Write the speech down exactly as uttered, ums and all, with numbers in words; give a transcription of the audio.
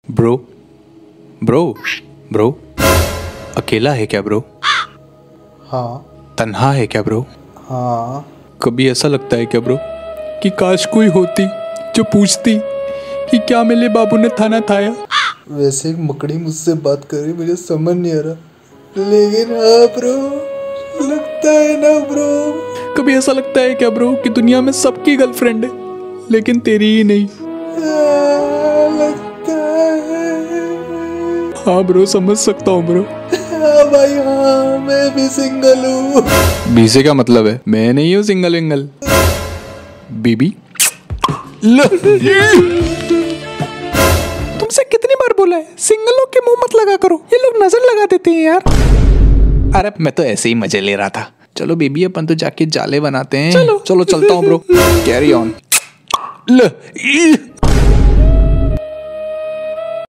Bro bro bro अकेला है क्या ब्रो? हाँ तन्हा है क्या ब्रो? हाँ। कभी ऐसा लगता है क्या ब्रो कि काश कोई होती जो पूछती कि क्या मेरे बाबू ने थाना थाया? वैसे एक मकड़ी मुझसे बात कर रही, मुझे समझ नहीं आ रहा, लेकिन हाँ ब्रो, लगता है ना ब्रो। कभी ऐसा लगता है क्या ब्रो कि दुनिया में सबकी गर्लफ्रेंड है लेकिन तेरी ही नहीं? हाँ, लगता है। हाँ ब्रो, समझ सकता हूँ ब्रो। हाँ भाई हाँ, मैं भी सिंगल हूँ। बीसे का मतलब है मैं नहीं हूँ सिंगल विंगल। बीबी तुमसे कितनी बार बोला है सिंगलों के मुंह मत लगा करो, ये लोग नजर लगा देते हैं यार। अरे मैं तो ऐसे ही मजे ले रहा था। चलो बेबी अपन तो जाके जाले बनाते हैं। चलो चलो चलता हूँ ब्रो। Carry on.